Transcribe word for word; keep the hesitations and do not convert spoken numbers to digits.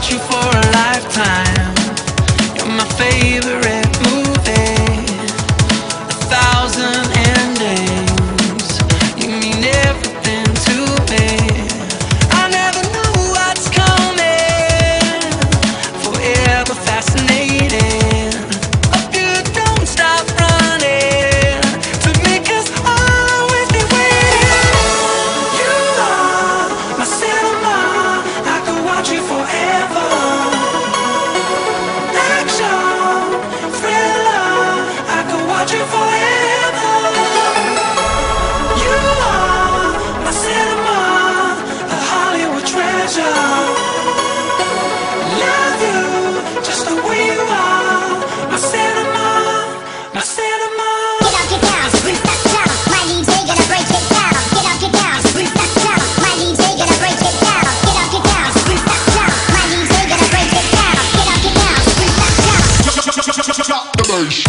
want you for a lifetime. You're my favorite movie. A thousand endings. You mean everything to me. I never knew what's coming. Forever fascinating. Hope you don't stop running to make us always be waiting. You are my cinema. I could watch you forever. Action, thriller. I could watch you forever. You are my cinema, a Hollywood treasure. Love you just the way you are. My cinema, my cinema. Get up, get down, spruce that down. My D J gonna break it down. Get up, get down, spruce that down. My D J gonna break it down. Get up, get down, spruce that down. My D J gonna break it down. Get up, get down, spruce that down. Drop the bass.